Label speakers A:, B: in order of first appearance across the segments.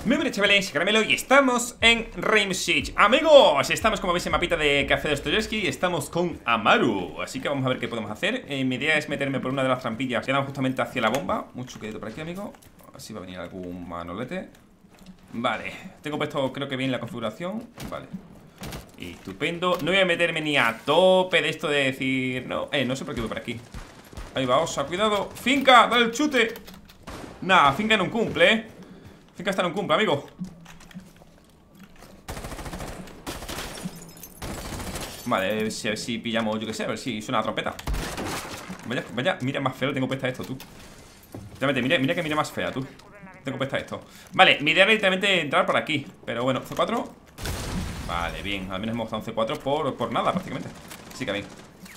A: Muy buenas chavales, Caramelo y estamos en Rainbow Six. Amigos, estamos como veis en mapita de Café Dostoyevsky y estamos con Amaru. Así que vamos a ver qué podemos hacer. Mi idea es meterme por una de las trampillas que dan justamente hacia la bomba. Mucho quedito por aquí, amigo. Así va a venir algún manolete. Vale, tengo puesto creo que bien la configuración. Vale, estupendo. No voy a meterme ni a tope de esto de decir no, no sé por qué voy por aquí. Ahí va, Osa, cuidado. Finca, dale el chute. Nah, Finca no cumple, Finca está en un cumple, amigo. Vale, a ver si pillamos, yo que sé, a ver si suena la trompeta. Vaya, mira más feo tengo puesta esto, tú. Literalmente, mira que mira más fea, tú. Tengo puesta esto. Vale, mi idea era literalmente entrar por aquí. Pero bueno, C4. Vale, bien, al menos hemos dado un C4 por nada, prácticamente. Así que bien.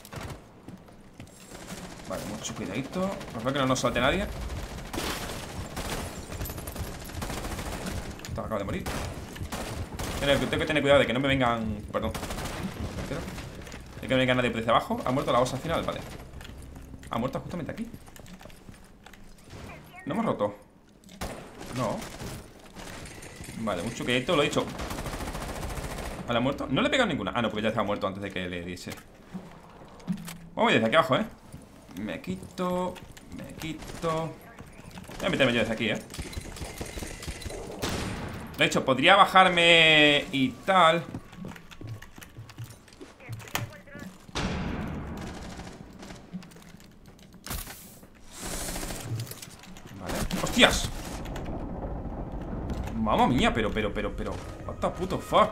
A: Vale, mucho cuidadito. Por favor que no nos salte nadie. Acaba de morir. Tengo que tener cuidado de que no me vengan. Perdón. De que no me venga nadie por desde abajo. Ha muerto la osa final, vale. Ha muerto justamente aquí. No hemos roto. No. Vale, mucho que esto lo he dicho. ¿Vale, ha muerto? No le he pegado ninguna. Ah, no, porque ya estaba muerto antes de que le diese. Vamos desde aquí abajo, Me quito. Voy a meterme yo desde aquí, De hecho, podría bajarme y tal. Vale. ¡Hostias! Mamma mía, pero what the puto fuck.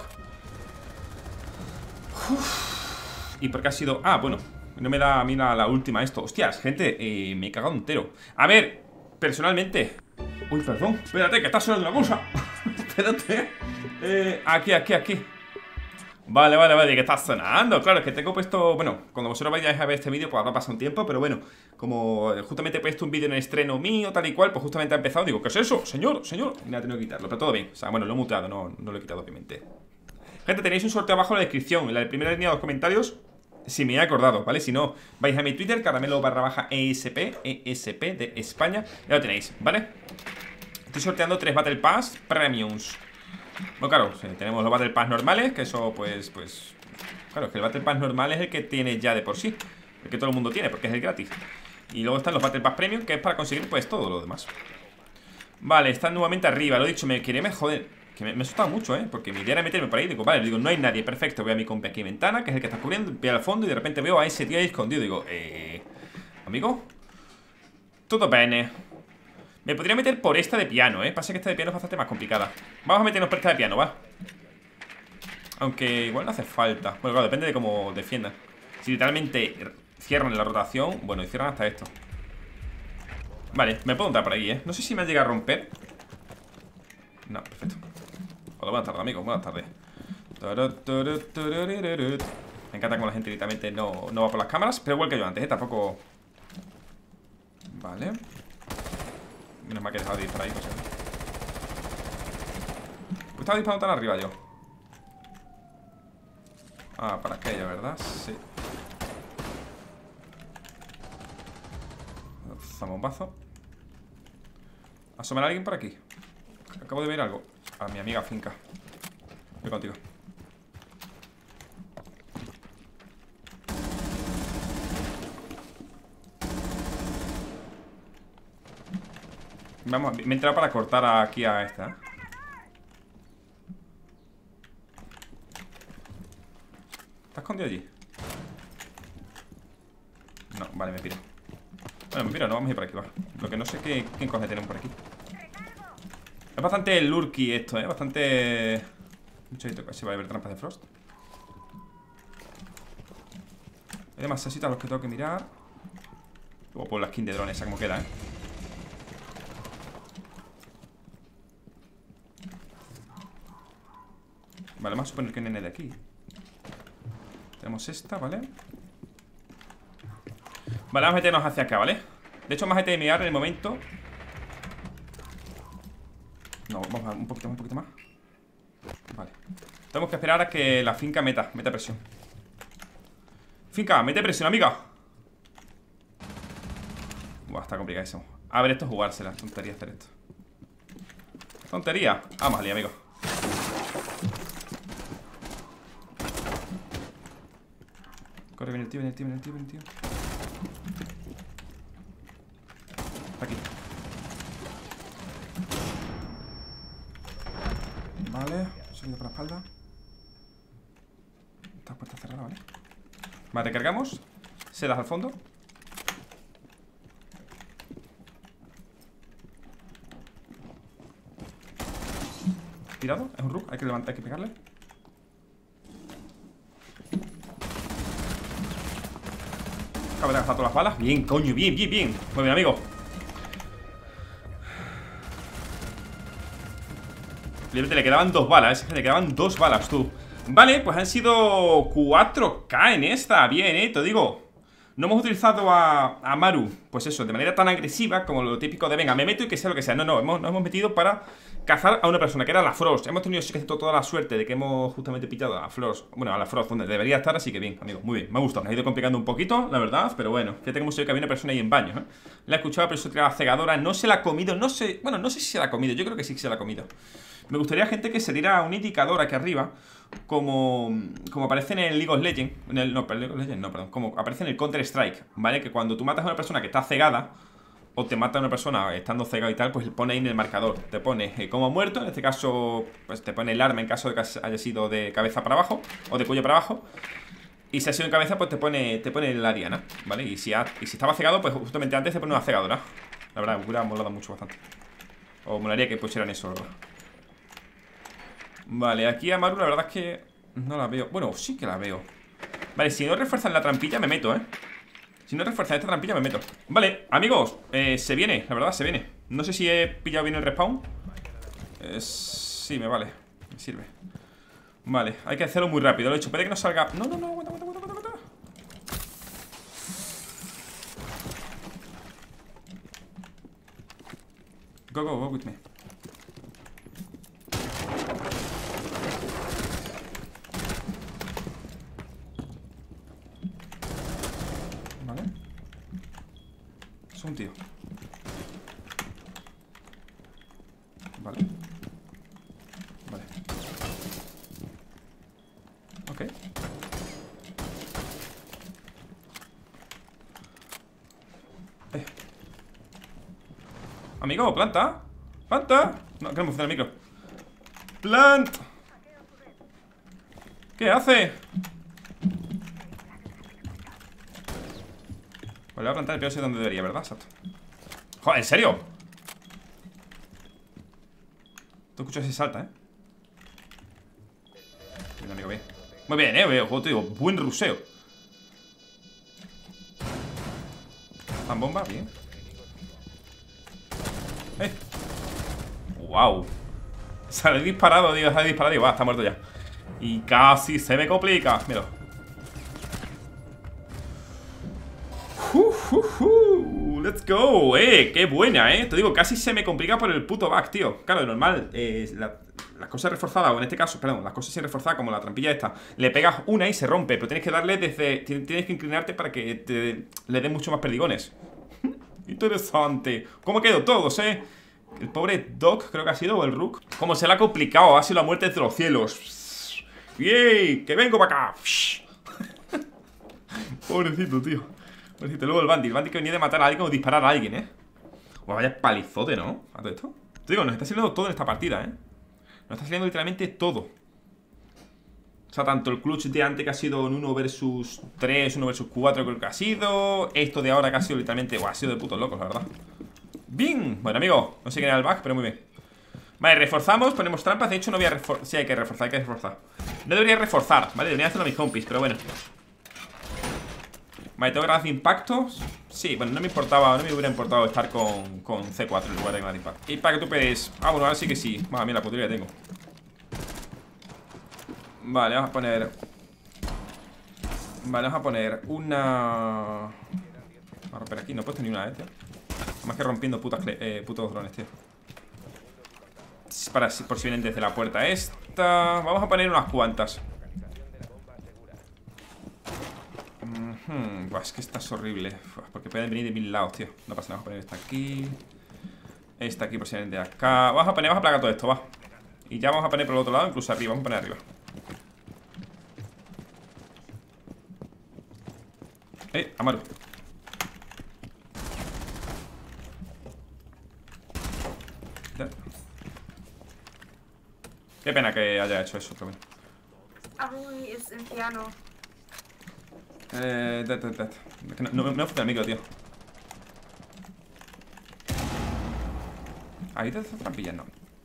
A: Uf. ¿Y por qué ha sido? Ah, bueno, no me da a mí la última esto. Hostias, gente, me he cagado entero. A ver, personalmente. Uy, perdón, espérate, que está sonando una cosa. Espérate. Aquí. Vale, que está sonando. Claro, es que tengo puesto. Bueno, cuando vosotros vayáis a ver este vídeo, pues habrá pasado un tiempo. Pero bueno, como justamente he puesto un vídeo en el estreno mío, tal y cual, pues justamente ha empezado. Digo, ¿qué es eso? Señor. Y nada, tengo que quitarlo, pero todo bien. O sea, bueno, lo he muteado, no lo he quitado, obviamente. Gente, tenéis un sorteo abajo en la descripción. En la primera línea de los comentarios, si me he acordado, ¿vale? Si no, vais a mi Twitter, caramelo_ESP, ESP de España. Ya lo tenéis, ¿vale? Estoy sorteando 3 Battle Pass Premiums. Bueno, claro, tenemos los Battle Pass normales, que eso, pues claro, es que el Battle Pass normal es el que tiene ya de por sí, el que todo el mundo tiene, porque es el gratis. Y luego están los Battle Pass Premium, que es para conseguir, pues, todo lo demás. Vale, están nuevamente arriba, lo he dicho, joder, que me ha asustado mucho, porque mi idea era meterme por ahí. Digo, vale, no hay nadie, perfecto. Veo a mi compa aquí en ventana, que es el que está cubriendo, veo al fondo y de repente veo a ese tío ahí escondido. Digo, amigo, todo bene. Me podría meter por esta de piano, Pasa que esta de piano es bastante más complicada. Vamos a meternos por esta de piano, va. Aunque igual no hace falta. Bueno, claro, depende de cómo defiendan. Si literalmente cierran la rotación. Bueno, y cierran hasta esto. Vale, me puedo entrar por ahí, No sé si me llega a romper. No, perfecto. Hola, buenas tardes, amigos, buenas tardes. Me encanta como la gente directamente no va por las cámaras. Pero igual que yo antes, tampoco. Vale. Menos mal que he dejado de disparar ahí, no sé. Pues estaba disparando tan arriba yo. Ah, para aquello, ¿verdad? Sí. Zambombazo. ¿Asomar a alguien por aquí? Acabo de ver algo. A mi amiga Finca. Voy contigo. Vamos, me he entrado para cortar aquí a esta. ¿Está escondido allí? No, vale, me piro. Bueno, me piro, no, vamos a ir por aquí, va. Lo que no sé qué cojones tenemos por aquí. Es bastante lurky esto, bastante. Mucho casi va a haber trampas de Frost. Hay demasiados sitios a los que tengo que mirar. Luego por la skin de drone esa como queda, Vale, vamos a suponer que nene de aquí. Tenemos esta, ¿vale? Vale, vamos a meternos hacia acá, ¿vale? De hecho, vamos a mirar en el momento. No, vamos a un poquito más. Vale. Tenemos que esperar a que la Finca meta presión. Finca, mete presión, amiga. Buah, está complicadísimo. A ver, esto es jugársela, tontería hacer esto. Tontería. Vamos, Ali, amigo. Corre, viene el tío, viene el tío, viene el tío, viene el tío. Está aquí. Vale, subido por la espalda. Esta puerta cerrada, ¿vale? Vale, recargamos. Sedas al fondo. Tirado, es un rook, hay que levantar, hay que pegarle. Acaba de gastar todas las balas. Bien, coño, bien, bien, bien. Muy bien, amigo. Le quedaban 2 balas, le quedaban 2 balas, tú. Vale, pues han sido 4K en esta. Bien, te digo. No hemos utilizado a Maru, pues eso, de manera tan agresiva como lo típico de venga, me meto y que sea lo que sea. No, nos hemos metido para cazar a una persona, que era la Frost. Hemos tenido toda la suerte de que hemos justamente pillado a la Frost. Bueno, a la Frost, donde debería estar, así que bien, amigo, muy bien, me ha gustado. Me ha ido complicando un poquito, la verdad, pero bueno. Fíjate cómo se ve que había una persona ahí en baño, ¿eh? La he escuchado, pero eso tiraba cegadora. No se la ha comido, no sé. Bueno, no sé si se la ha comido, yo creo que sí que se la ha comido. Me gustaría, gente, que se diera un indicador aquí arriba, como aparece en el League of Legends, como aparece en el Counter Strike, ¿vale? Que cuando tú matas a una persona que está cegada, o te mata a una persona estando cegada y tal, pues pone ahí en el marcador, te pone como muerto, en este caso, pues te pone el arma en caso de que haya sido de cabeza para abajo, o de cuello para abajo. Y si ha sido en cabeza, pues te pone la diana, ¿vale? Y si estaba cegado, pues justamente antes te pone una cegadora. La verdad, me hubiera molado mucho, bastante. O molaría que pusieran eso, ¿verdad? Vale, aquí a Maru la verdad es que no la veo. Bueno, sí que la veo. Vale, si no refuerzan la trampilla me meto, Si no refuerzan esta trampilla me meto. Vale, amigos, se viene, la verdad, se viene. No sé si he pillado bien el respawn. Sí, me vale, me sirve. Vale, hay que hacerlo muy rápido. Lo he hecho, puede que no salga. No, aguanta. Go with me. Vale. Es un tío. Vale. Ok. Amigo, planta. ¡Planta! No, que no me funciona el micro. ¡Plant! ¿Qué hace? Pues le voy a plantar el peor, sé dónde debería, ¿verdad? Exacto. Joder, ¿en serio? Tú escuchas si salta, Bien, amigo, bien. Muy bien, veo, te digo, buen ruseo. Fan bomba, bien. Wow. Sale disparado, digo, sale disparado y va, está muerto ya. Y casi se me complica. Mira. Let's go, qué buena, Te digo, casi se me complica por el puto bug, tío. Claro, de normal, las cosas reforzadas, o en este caso, perdón, las cosas sin reforzar, como la trampilla esta, le pegas una y se rompe, pero tienes que darle desde. Tienes que inclinarte para que le den mucho más perdigones. Interesante. ¿Cómo quedó todos, El pobre Doc, creo que ha sido, o el Rook. Como se le ha complicado, ha sido la muerte entre los cielos. ¡Yey! ¡Que vengo para acá! Pobrecito, tío. Pobrecito. Luego el Bandit que venía de matar a alguien o disparar a alguien, Vaya palizote, ¿no? A todo esto. Te digo, nos está saliendo todo en esta partida, Nos está saliendo literalmente todo. O sea, tanto el clutch de antes que ha sido en 1 versus 3, 1 versus 4 creo que ha sido. Esto de ahora que ha sido literalmente, ha sido de putos locos, la verdad. Bien, bueno, amigo, no sé quién era el bug, pero muy bien. Vale, reforzamos, ponemos trampas. De hecho no voy a reforzar, sí, hay que reforzar, No debería reforzar, ¿vale? Debería hacerlo a mis compis, pero bueno. Vale, tengo granadas de impacto. Sí, bueno, no me hubiera importado estar con C4 en lugar de granadas de impacto. Y para que tú puedes. Ah, bueno, ahora sí que sí. Madre mía, la putería que tengo. Vale, vamos a poner. Vale, vamos a poner una. Vamos a romper aquí, no he puesto ni una, tío. Más que rompiendo putos drones, tío. Por si vienen desde la puerta esta. Vamos a poner unas cuantas. Buah, es que esta es horrible. Porque pueden venir de 1000 lados, tío. No pasa nada, vamos a poner esta aquí. Esta aquí posiblemente acá. Vamos a plagar todo esto, va. Y ya vamos a poner por el otro lado, incluso arriba. Vamos a poner arriba. Amaru. Ya. Qué pena que haya hecho eso, pero bueno.
B: Uy, es el piano.
A: No funciona el micro, tío. Ahí te están pillando.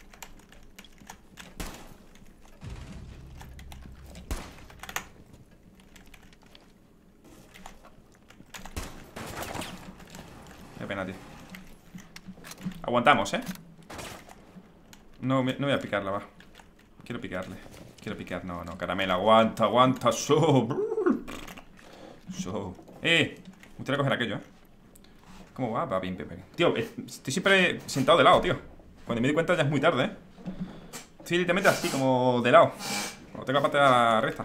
A: Qué pena, tío. Aguantamos, ¿eh? No voy a picarla, va. Quiero picarle. Quiero picar, no, caramelo, aguanta, So. Me gustaría coger aquello, ¿Cómo va? Va bien, Pepe. Tío, estoy siempre sentado de lado, tío. Cuando me di cuenta ya es muy tarde, Estoy literalmente así, como de lado. Cuando tengo la pata recta.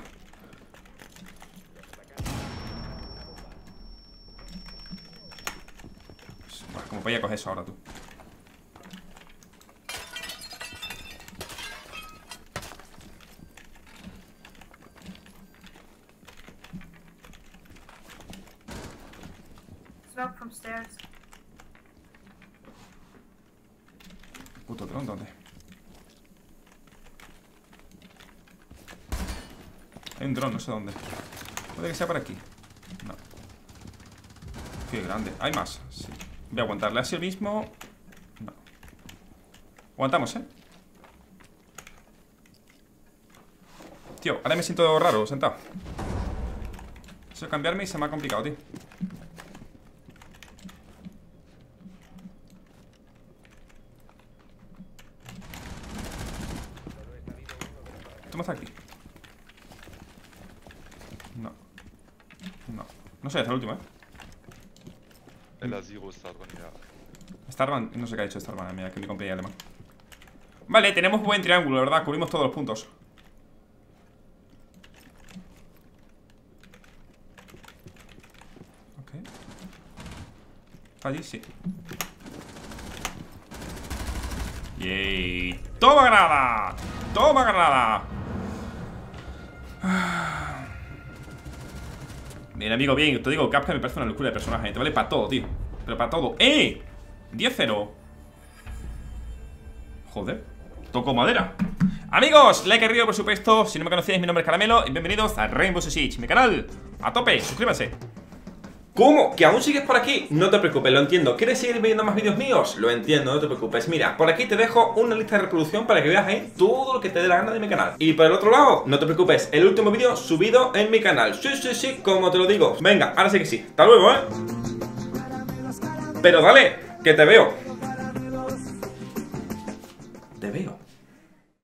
A: Como voy a coger eso ahora, tú.
B: Smoke from stairs.
A: Puto dron, ¿dónde? Hay un dron, no sé dónde. Puede que sea por aquí. No. Qué grande. Hay más. Sí. Voy a aguantarle así el mismo. No. Aguantamos, Tío, ahora me siento raro, sentado. Eso de cambiarme y se me ha complicado, tío. Toma hasta aquí. No sé, es el último,
C: El Aziro Starvan, ya.
A: Starvan, no sé qué ha hecho Starvan, mira, que mi compañía alemán. Vale, tenemos buen triángulo, ¿verdad? Cubrimos todos los puntos. Ok. Allí sí. ¡Yay! ¡Toma granada! ¡Toma granada! Bien, amigo, bien. Te digo, Capcom me parece una locura de personaje. Te vale para todo, tío. Pero para todo. 10-0. Joder. Toco madera. Amigos, like arriba, por supuesto. Si no me conocéis, mi nombre es Caramelo. Y bienvenidos a Rainbow Six Siege, mi canal. A tope, suscríbanse. ¿Cómo? ¿Que aún sigues por aquí? No te preocupes, lo entiendo. ¿Quieres seguir viendo más vídeos míos? Lo entiendo, no te preocupes. Mira, por aquí te dejo una lista de reproducción para que veas ahí todo lo que te dé la gana de mi canal. Y por el otro lado, no te preocupes, el último vídeo subido en mi canal. Sí, como te lo digo. Venga, ahora sí que sí. Hasta luego, Pero dale, que te veo. Te veo.